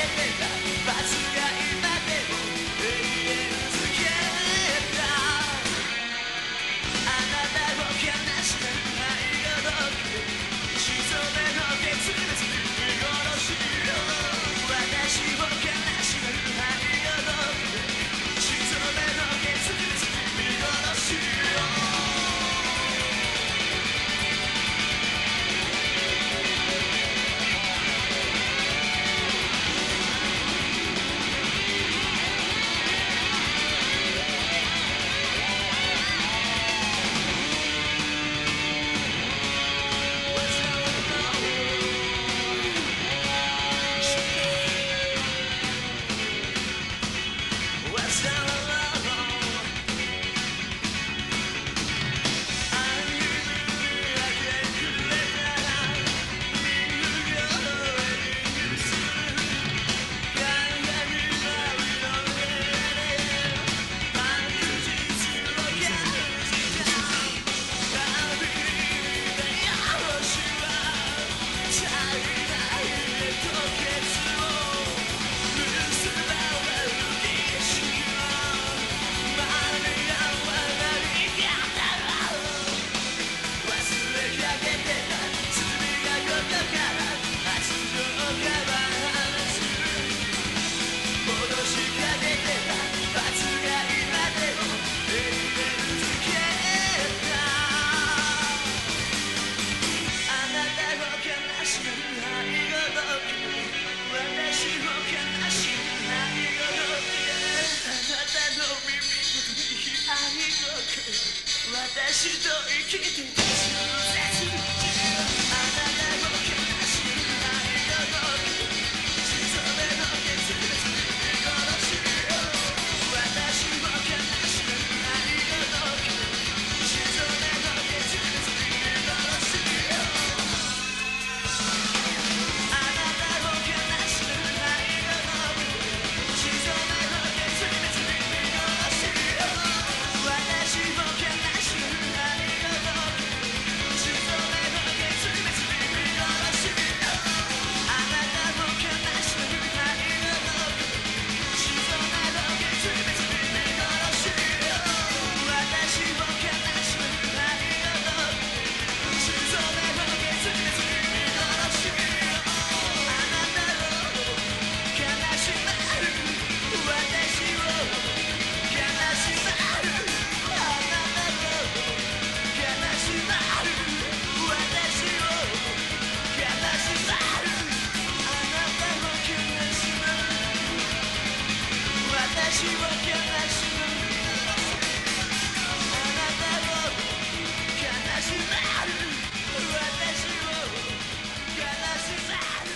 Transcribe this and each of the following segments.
私と生きてた中絶あなたも悲しくないよ血染めの決別に殺しよ私も悲しくないよ血染めの決別に殺しよあなたも悲しくないよ血染めの決別に殺しよ私も悲しくないよ血染めの決別に殺しよあなたも悲しくないよ血染めの決別に殺しよ私も悲しくないよ血染めの決別に殺しよあなたを悲しまる私を悲しまるあなたを悲しまる私を悲しまるあなたを悲しまる私を悲しまるあなたを悲しまる私を悲しまる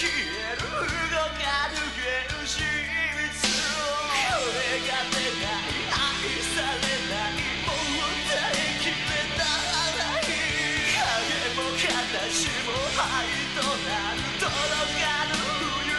消える動かぬ現実これが出ない愛されないもう耐えきれない影も形も灰となる届かぬ冬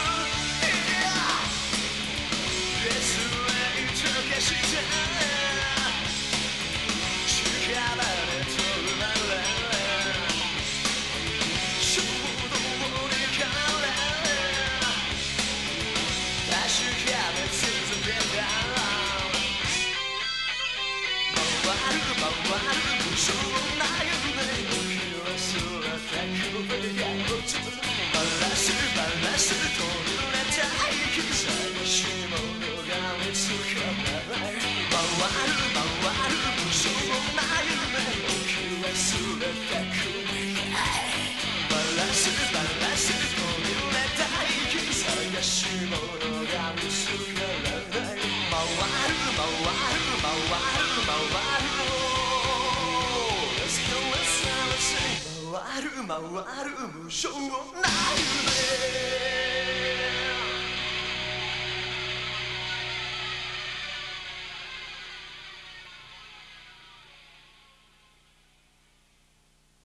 ベスレイ溶かして力で飛ぶまで衝動に変われ確かめ続けた回る回る無償な夢僕は空高くが落ちるバラすバラすと濡れた息探し物が見つからない回る回る無償な夢僕は空高くバラすバラすと濡れた息探し物が見つからない回る回る回る回る回る回る無償